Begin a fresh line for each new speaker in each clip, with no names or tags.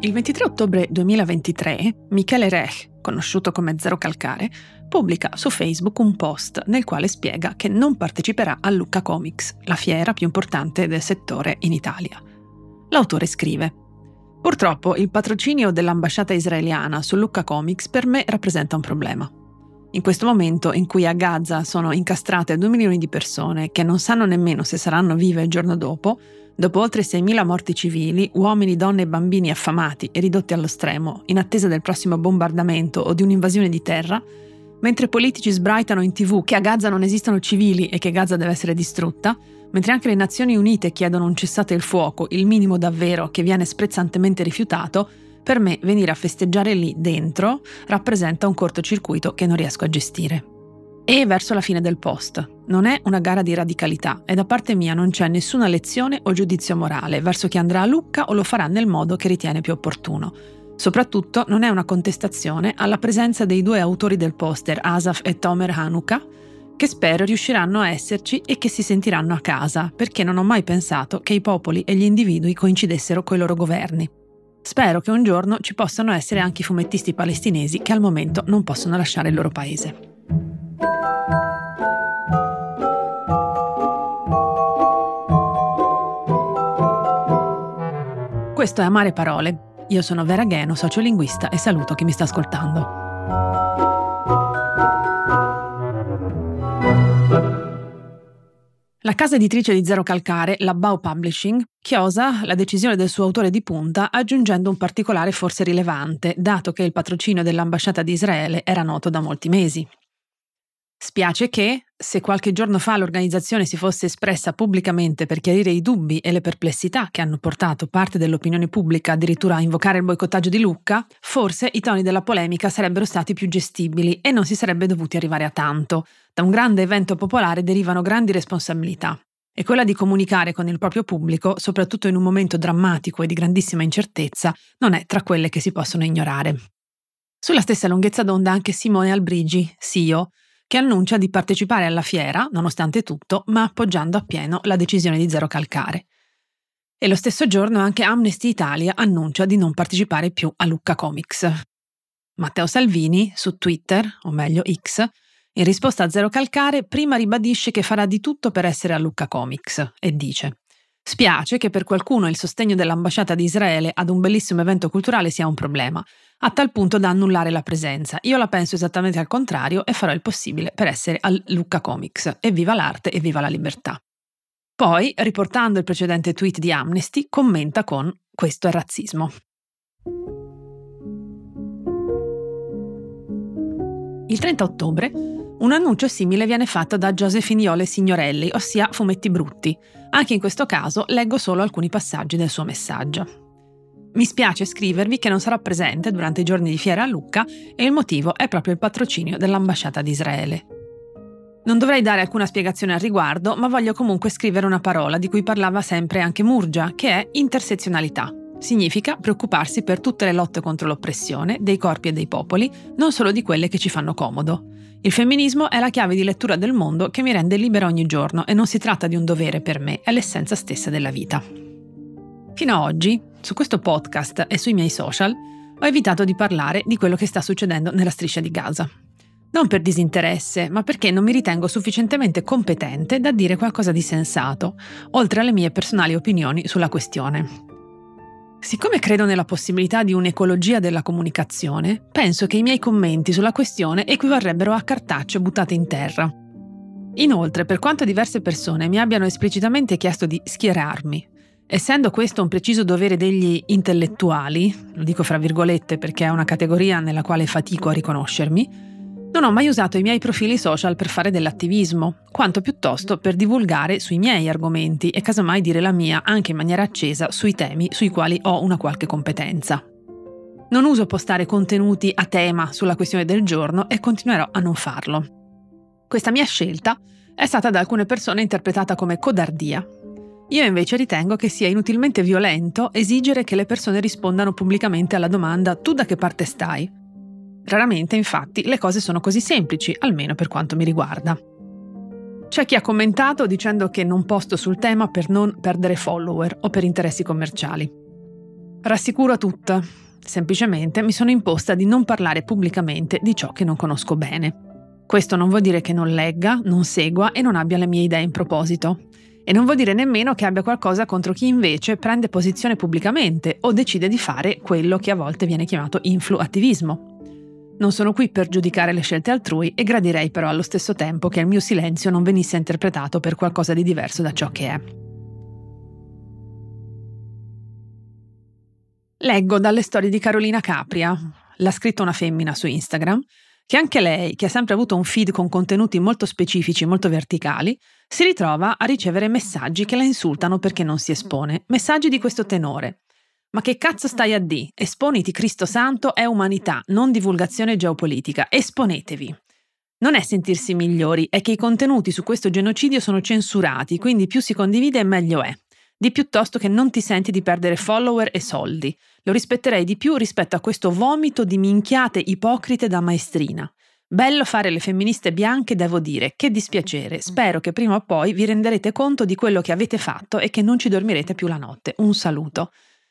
Il 23 ottobre 2023, Michele Rech, conosciuto come Zero Calcare, pubblica su Facebook un post nel quale spiega che non parteciperà a Lucca Comics, la fiera più importante del settore in Italia. L'autore scrive: «Purtroppo il patrocinio dell'ambasciata israeliana su Lucca Comics per me rappresenta un problema. In questo momento in cui a Gaza sono incastrate 2 milioni di persone che non sanno nemmeno se saranno vive il giorno dopo oltre 6.000 morti civili, uomini, donne e bambini affamati e ridotti allo stremo, in attesa del prossimo bombardamento o di un'invasione di terra, mentre politici sbraitano in TV che a Gaza non esistono civili e che Gaza deve essere distrutta, mentre anche le Nazioni Unite chiedono un cessate il fuoco, il minimo davvero che viene sprezzantemente rifiutato, per me venire a festeggiare lì dentro rappresenta un cortocircuito che non riesco a gestire». E verso la fine del post: «Non è una gara di radicalità e da parte mia non c'è nessuna lezione o giudizio morale verso chi andrà a Lucca o lo farà nel modo che ritiene più opportuno. Soprattutto non è una contestazione alla presenza dei 2 autori del poster, Asaf e Tomer Hanuka, che spero riusciranno a esserci e che si sentiranno a casa, perché non ho mai pensato che i popoli e gli individui coincidessero coi loro governi. Spero che un giorno ci possano essere anche i fumettisti palestinesi che al momento non possono lasciare il loro paese». Questo è Amare Parole. Io sono Vera Gheno, sociolinguista, e saluto chi mi sta ascoltando. La casa editrice di Zero Calcare, la Bao Publishing, chiosa la decisione del suo autore di punta aggiungendo un particolare forse rilevante, dato che il patrocinio dell'ambasciata di Israele era noto da molti mesi. Spiace che, se qualche giorno fa l'organizzazione si fosse espressa pubblicamente per chiarire i dubbi e le perplessità che hanno portato parte dell'opinione pubblica addirittura a invocare il boicottaggio di Lucca, forse i toni della polemica sarebbero stati più gestibili e non si sarebbe dovuti arrivare a tanto. Da un grande evento popolare derivano grandi responsabilità, e quella di comunicare con il proprio pubblico, soprattutto in un momento drammatico e di grandissima incertezza, non è tra quelle che si possono ignorare. Sulla stessa lunghezza d'onda anche Simone Albrigi, CEO, che annuncia di partecipare alla fiera, nonostante tutto, ma appoggiando appieno la decisione di Zero Calcare. E lo stesso giorno anche Amnesty Italia annuncia di non partecipare più a Lucca Comics. Matteo Salvini, su Twitter, o meglio X, in risposta a Zero Calcare, prima ribadisce che farà di tutto per essere a Lucca Comics e dice: «Spiace che per qualcuno il sostegno dell'ambasciata di Israele ad un bellissimo evento culturale sia un problema, a tal punto da annullare la presenza. Io la penso esattamente al contrario e farò il possibile per essere al Lucca Comics. E viva l'arte e viva la libertà». Poi, riportando il precedente tweet di Amnesty, commenta con: «Questo è razzismo». Il 30 ottobre un annuncio simile viene fatto da Josefiniole Signorelli, ossia Fumetti Brutti. Anche in questo caso leggo solo alcuni passaggi del suo messaggio. «Mi spiace scrivervi che non sarò presente durante i giorni di fiera a Lucca e il motivo è proprio il patrocinio dell'ambasciata di Israele. Non dovrei dare alcuna spiegazione al riguardo, ma voglio comunque scrivere una parola di cui parlava sempre anche Murgia, che è intersezionalità. Significa preoccuparsi per tutte le lotte contro l'oppressione, dei corpi e dei popoli, non solo di quelle che ci fanno comodo. Il femminismo è la chiave di lettura del mondo che mi rende libera ogni giorno e non si tratta di un dovere per me, è l'essenza stessa della vita». Fino ad oggi, su questo podcast e sui miei social, ho evitato di parlare di quello che sta succedendo nella striscia di Gaza. Non per disinteresse, ma perché non mi ritengo sufficientemente competente da dire qualcosa di sensato, oltre alle mie personali opinioni sulla questione. Siccome credo nella possibilità di un'ecologia della comunicazione, penso che i miei commenti sulla questione equivarrebbero a cartacce buttate in terra. Inoltre, per quanto diverse persone mi abbiano esplicitamente chiesto di schierarmi, essendo questo un preciso dovere degli intellettuali, lo dico fra virgolette perché è una categoria nella quale fatico a riconoscermi, non ho mai usato i miei profili social per fare dell'attivismo, quanto piuttosto per divulgare sui miei argomenti e casomai dire la mia anche in maniera accesa sui temi sui quali ho una qualche competenza. Non uso postare contenuti a tema sulla questione del giorno e continuerò a non farlo. Questa mia scelta è stata da alcune persone interpretata come codardia. Io invece ritengo che sia inutilmente violento esigere che le persone rispondano pubblicamente alla domanda «tu da che parte stai?». Raramente, infatti, le cose sono così semplici, almeno per quanto mi riguarda. C'è chi ha commentato dicendo che non posto sul tema per non perdere follower o per interessi commerciali. Rassicuro a tutta. Semplicemente mi sono imposta di non parlare pubblicamente di ciò che non conosco bene. Questo non vuol dire che non legga, non segua e non abbia le mie idee in proposito. E non vuol dire nemmeno che abbia qualcosa contro chi invece prende posizione pubblicamente o decide di fare quello che a volte viene chiamato influattivismo. Non sono qui per giudicare le scelte altrui e gradirei però allo stesso tempo che il mio silenzio non venisse interpretato per qualcosa di diverso da ciò che è. Leggo dalle storie di Carolina Capria, l'ha scritta una femmina su Instagram, che anche lei, che ha sempre avuto un feed con contenuti molto specifici, molto verticali, si ritrova a ricevere messaggi che la insultano perché non si espone, messaggi di questo tenore. Ma che cazzo stai a di? Esponiti, Cristo Santo, è umanità, non divulgazione geopolitica. Esponetevi. Non è sentirsi migliori, è che i contenuti su questo genocidio sono censurati, quindi più si condivide meglio è. Di piuttosto che non ti senti di perdere follower e soldi. Lo rispetterei di più rispetto a questo vomito di minchiate ipocrite da maestrina. Bello fare le femministe bianche, devo dire, che dispiacere. Spero che prima o poi vi renderete conto di quello che avete fatto e che non ci dormirete più la notte. Un saluto.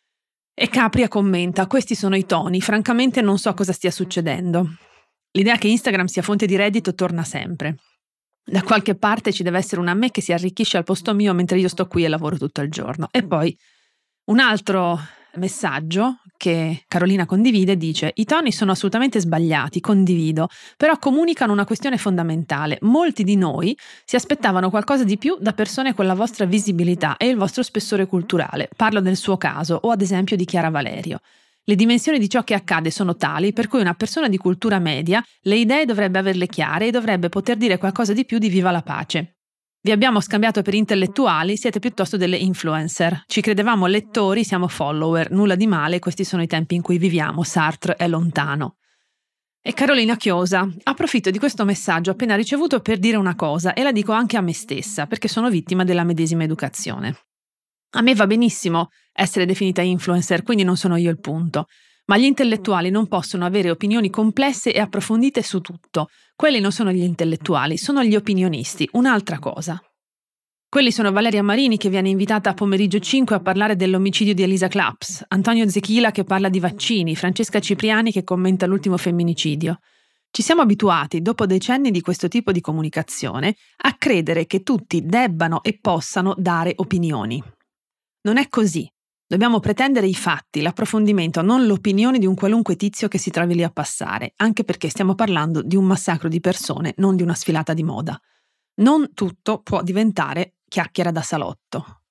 E Capria commenta: questi sono i toni, francamente non so cosa stia succedendo. L'idea che Instagram sia fonte di reddito torna sempre. Da qualche parte ci deve essere una me che si arricchisce al posto mio mentre io sto qui e lavoro tutto il giorno. E poi un altro messaggio che Carolina condivide dice: i toni sono assolutamente sbagliati, condivido, però comunicano una questione fondamentale. Molti di noi si aspettavano qualcosa di più da persone con la vostra visibilità e il vostro spessore culturale. Parlo del suo caso o ad esempio di Chiara Valerio. Le dimensioni di ciò che accade sono tali per cui una persona di cultura media le idee dovrebbe averle chiare e dovrebbe poter dire qualcosa di più di viva la pace. Vi abbiamo scambiato per intellettuali, siete piuttosto delle influencer. Ci credevamo lettori, siamo follower. Nulla di male, questi sono i tempi in cui viviamo. Sartre è lontano. E Carolina chiosa: approfitto di questo messaggio appena ricevuto per dire una cosa e la dico anche a me stessa, perché sono vittima della medesima educazione. A me va benissimo essere definita influencer, quindi non sono io il punto. Ma gli intellettuali non possono avere opinioni complesse e approfondite su tutto. Quelli non sono gli intellettuali, sono gli opinionisti, un'altra cosa. Quelli sono Valeria Marini, che viene invitata a pomeriggio 5 a parlare dell'omicidio di Elisa Claps, Antonio Zechila che parla di vaccini, Francesca Cipriani che commenta l'ultimo femminicidio. Ci siamo abituati, dopo decenni di questo tipo di comunicazione, a credere che tutti debbano e possano dare opinioni. Non è così. Dobbiamo pretendere i fatti, l'approfondimento, non l'opinione di un qualunque tizio che si trovi lì a passare, anche perché stiamo parlando di un massacro di persone, non di una sfilata di moda. Non tutto può diventare chiacchiera da salotto.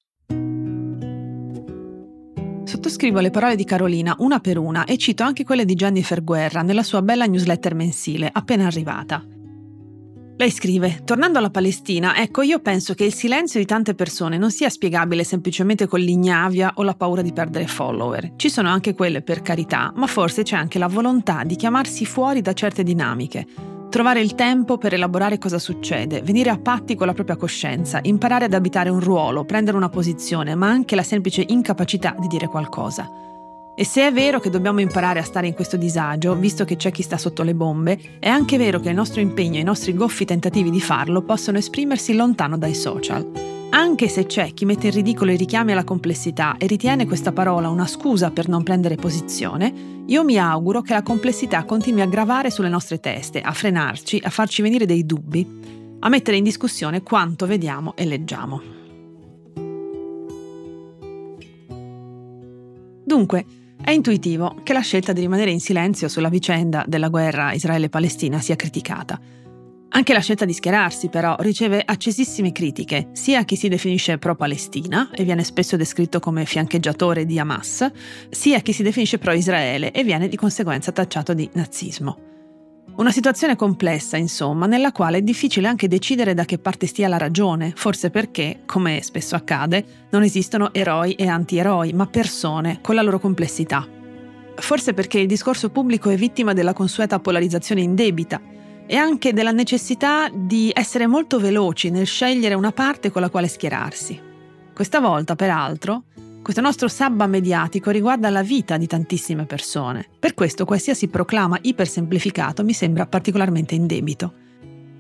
Sottoscrivo le parole di Carolina una per una e cito anche quelle di Jennifer Guerra nella sua bella newsletter mensile, appena arrivata. Lei scrive: tornando alla Palestina, ecco, io penso che il silenzio di tante persone non sia spiegabile semplicemente con l'ignavia o la paura di perdere follower. Ci sono anche quelle, per carità, ma forse c'è anche la volontà di chiamarsi fuori da certe dinamiche, trovare il tempo per elaborare cosa succede, venire a patti con la propria coscienza, imparare ad abitare un ruolo, prendere una posizione, ma anche la semplice incapacità di dire qualcosa. E se è vero che dobbiamo imparare a stare in questo disagio, visto che c'è chi sta sotto le bombe, è anche vero che il nostro impegno e i nostri goffi tentativi di farlo possono esprimersi lontano dai social. Anche se c'è chi mette in ridicolo i richiami alla complessità e ritiene questa parola una scusa per non prendere posizione, io mi auguro che la complessità continui a gravare sulle nostre teste, a frenarci, a farci venire dei dubbi, a mettere in discussione quanto vediamo e leggiamo. Dunque, è intuitivo che la scelta di rimanere in silenzio sulla vicenda della guerra Israele-Palestina sia criticata. Anche la scelta di schierarsi, però, riceve accesissime critiche, sia a chi si definisce pro-Palestina e viene spesso descritto come fiancheggiatore di Hamas, sia a chi si definisce pro-Israele e viene di conseguenza tacciato di nazismo. Una situazione complessa, insomma, nella quale è difficile anche decidere da che parte stia la ragione, forse perché, come spesso accade, non esistono eroi e antieroi, ma persone con la loro complessità. Forse perché il discorso pubblico è vittima della consueta polarizzazione indebita e anche della necessità di essere molto veloci nel scegliere una parte con la quale schierarsi. Questa volta, peraltro, questo nostro sabba mediatico riguarda la vita di tantissime persone. Per questo qualsiasi proclama ipersemplificato mi sembra particolarmente indebito.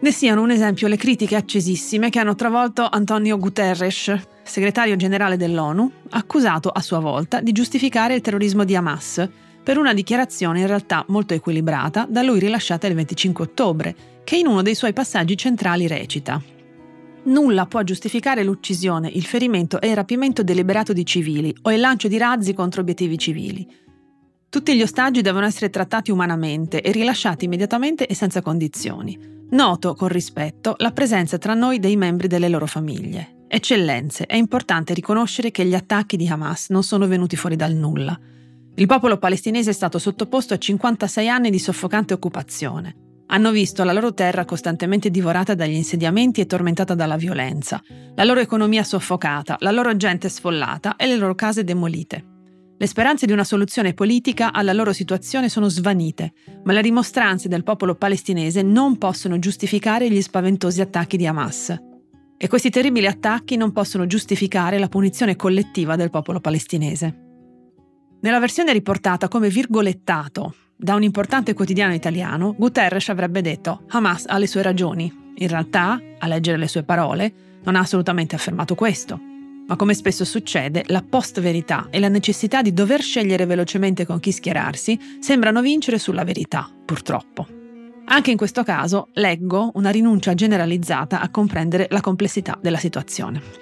Ne siano un esempio le critiche accesissime che hanno travolto Antonio Guterres, segretario generale dell'ONU, accusato a sua volta di giustificare il terrorismo di Hamas per una dichiarazione in realtà molto equilibrata da lui rilasciata il 25 ottobre, che in uno dei suoi passaggi centrali recita: «Nulla può giustificare l'uccisione, il ferimento e il rapimento deliberato di civili o il lancio di razzi contro obiettivi civili. Tutti gli ostaggi devono essere trattati umanamente e rilasciati immediatamente e senza condizioni. Noto con rispetto la presenza tra noi dei membri delle loro famiglie. Eccellenze, è importante riconoscere che gli attacchi di Hamas non sono venuti fuori dal nulla. Il popolo palestinese è stato sottoposto a 56 anni di soffocante occupazione. Hanno visto la loro terra costantemente divorata dagli insediamenti e tormentata dalla violenza, la loro economia soffocata, la loro gente sfollata e le loro case demolite. Le speranze di una soluzione politica alla loro situazione sono svanite, ma le rimostranze del popolo palestinese non possono giustificare gli spaventosi attacchi di Hamas. E questi terribili attacchi non possono giustificare la punizione collettiva del popolo palestinese». Nella versione riportata come virgolettato da un importante quotidiano italiano, Guterres avrebbe detto «Hamas ha le sue ragioni». In realtà, a leggere le sue parole, non ha assolutamente affermato questo. Ma come spesso succede, la post-verità e la necessità di dover scegliere velocemente con chi schierarsi sembrano vincere sulla verità, purtroppo. Anche in questo caso leggo una rinuncia generalizzata a comprendere la complessità della situazione.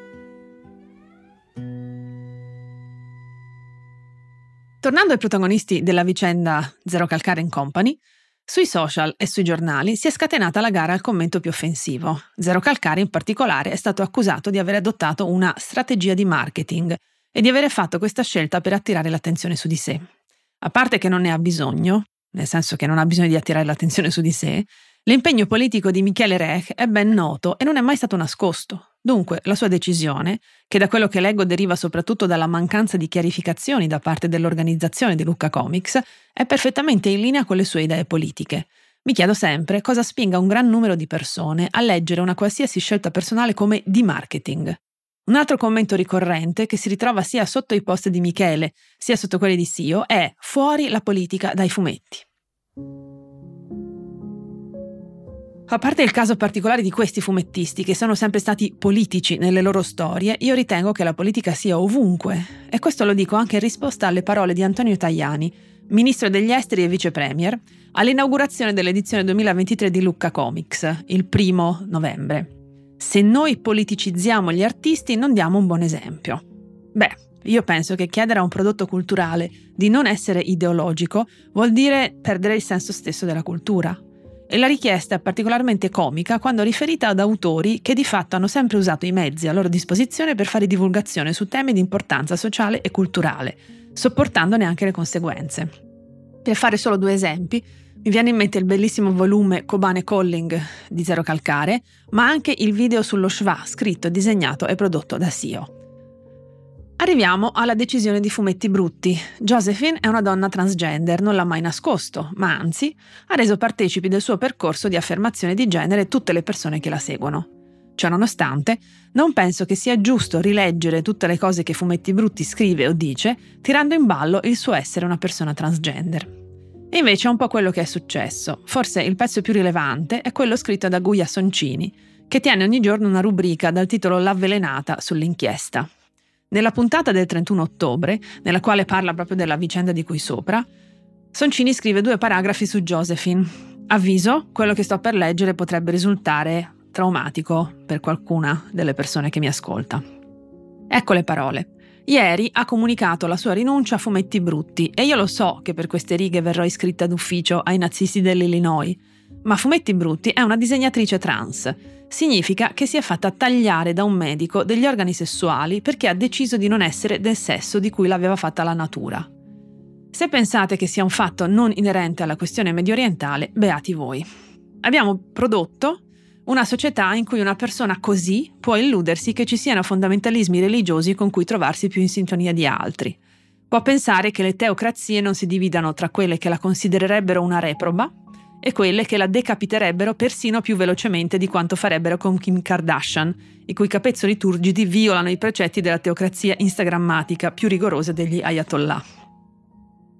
Tornando ai protagonisti della vicenda Zero Calcare & Company, sui social e sui giornali si è scatenata la gara al commento più offensivo. Zero Calcare in particolare è stato accusato di aver adottato una strategia di marketing e di avere fatto questa scelta per attirare l'attenzione su di sé. A parte che non ne ha bisogno, nel senso che non ha bisogno di attirare l'attenzione su di sé, l'impegno politico di Michele Rech è ben noto e non è mai stato nascosto. Dunque, la sua decisione, che da quello che leggo deriva soprattutto dalla mancanza di chiarificazioni da parte dell'organizzazione di Lucca Comics, è perfettamente in linea con le sue idee politiche. Mi chiedo sempre cosa spinga un gran numero di persone a leggere una qualsiasi scelta personale come di marketing. Un altro commento ricorrente, che si ritrova sia sotto i post di Michele, sia sotto quelli di Sio, è «Fuori la politica dai fumetti». A parte il caso particolare di questi fumettisti, che sono sempre stati politici nelle loro storie, io ritengo che la politica sia ovunque. E questo lo dico anche in risposta alle parole di Antonio Tajani, ministro degli esteri e vice premier, all'inaugurazione dell'edizione 2023 di Lucca Comics, il 1° novembre. Se noi politicizziamo gli artisti non diamo un buon esempio. Beh, io penso che chiedere a un prodotto culturale di non essere ideologico vuol dire perdere il senso stesso della cultura. E la richiesta è particolarmente comica quando riferita ad autori che di fatto hanno sempre usato i mezzi a loro disposizione per fare divulgazione su temi di importanza sociale e culturale, sopportandone anche le conseguenze. Per fare solo 2 esempi, mi viene in mente il bellissimo volume Coban e Colling di Zero Calcare, ma anche il video sullo schwa, scritto, disegnato e prodotto da Sio. Arriviamo alla decisione di Fumetti Brutti. Josephine è una donna transgender, non l'ha mai nascosto, ma anzi ha reso partecipi del suo percorso di affermazione di genere tutte le persone che la seguono. Ciononostante, non penso che sia giusto rileggere tutte le cose che Fumetti Brutti scrive o dice, tirando in ballo il suo essere una persona transgender. E invece è un po' quello che è successo. Forse il pezzo più rilevante è quello scritto da Guia Soncini, che tiene ogni giorno una rubrica dal titolo L'avvelenata sull'inchiesta. Nella puntata del 31 ottobre, nella quale parla proprio della vicenda di cui sopra, Soncini scrive 2 paragrafi su Josephine. Avviso, quello che sto per leggere potrebbe risultare traumatico per qualcuna delle persone che mi ascolta. Ecco le parole. Ieri ha comunicato la sua rinuncia a Fumetti Brutti e io lo so che per queste righe verrò iscritta d'ufficio ai nazisti dell'Illinois, ma Fumetti Brutti è una disegnatrice trans. Significa che si è fatta tagliare da un medico degli organi sessuali perché ha deciso di non essere del sesso di cui l'aveva fatta la natura. Se pensate che sia un fatto non inerente alla questione mediorientale, beati voi. Abbiamo prodotto una società in cui una persona così può illudersi che ci siano fondamentalismi religiosi con cui trovarsi più in sintonia di altri. Può pensare che le teocrazie non si dividano tra quelle che la considererebbero una reproba e quelle che la decapiterebbero persino più velocemente di quanto farebbero con Kim Kardashian, i cui capezzoli turgidi violano i precetti della teocrazia instagrammatica più rigorosa degli ayatollah.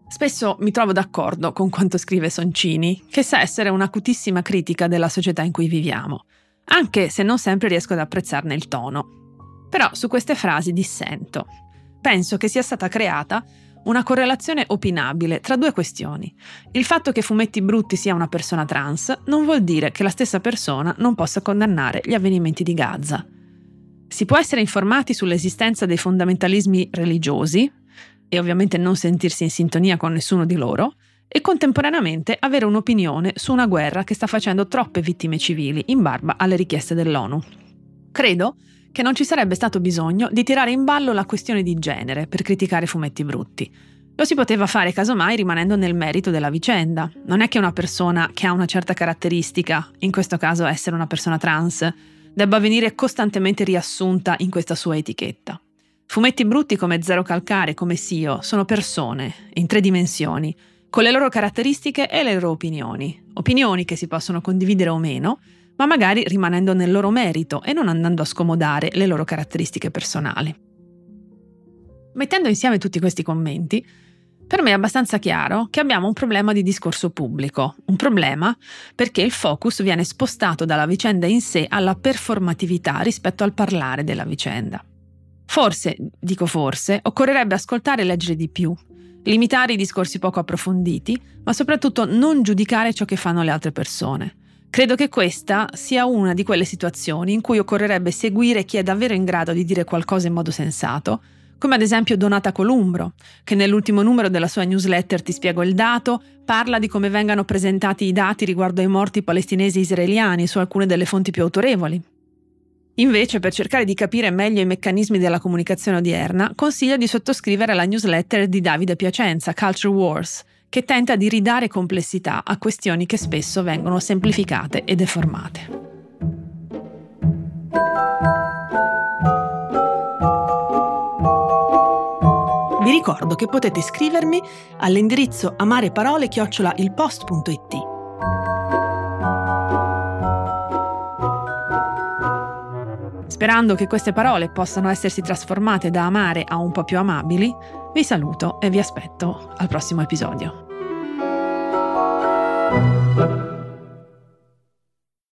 Spesso mi trovo d'accordo con quanto scrive Soncini, che sa essere un'acutissima critica della società in cui viviamo, anche se non sempre riesco ad apprezzarne il tono. Però su queste frasi dissento. Penso che sia stata creata una correlazione opinabile tra due questioni. Il fatto che Fumetti Brutti sia una persona trans non vuol dire che la stessa persona non possa condannare gli avvenimenti di Gaza. Si può essere informati sull'esistenza dei fondamentalismi religiosi, e ovviamente non sentirsi in sintonia con nessuno di loro, e contemporaneamente avere un'opinione su una guerra che sta facendo troppe vittime civili in barba alle richieste dell'ONU. Credo che non ci sarebbe stato bisogno di tirare in ballo la questione di genere per criticare Fumetti Brutti. Lo si poteva fare casomai rimanendo nel merito della vicenda. Non è che una persona che ha una certa caratteristica, in questo caso essere una persona trans, debba venire costantemente riassunta in questa sua etichetta. Fumetti Brutti come Zero Calcare, come Sio, sono persone, in 3 dimensioni, con le loro caratteristiche e le loro opinioni. Opinioni che si possono condividere o meno, ma magari rimanendo nel loro merito e non andando a scomodare le loro caratteristiche personali. Mettendo insieme tutti questi commenti, per me è abbastanza chiaro che abbiamo un problema di discorso pubblico, un problema perché il focus viene spostato dalla vicenda in sé alla performatività rispetto al parlare della vicenda. Forse, dico forse, occorrerebbe ascoltare e leggere di più, limitare i discorsi poco approfonditi, ma soprattutto non giudicare ciò che fanno le altre persone. Credo che questa sia una di quelle situazioni in cui occorrerebbe seguire chi è davvero in grado di dire qualcosa in modo sensato, come ad esempio Donata Columbro, che nell'ultimo numero della sua newsletter Ti spiego il dato, parla di come vengano presentati i dati riguardo ai morti palestinesi e israeliani su alcune delle fonti più autorevoli. Invece, per cercare di capire meglio i meccanismi della comunicazione odierna, consiglia di sottoscrivere la newsletter di Davide Piacenza, Culture Wars, che tenta di ridare complessità a questioni che spesso vengono semplificate e deformate. Vi ricordo che potete scrivermi all'indirizzo amareparole@ilpost.it. Sperando che queste parole possano essersi trasformate da amare a un po' più amabili, vi saluto e vi aspetto al prossimo episodio.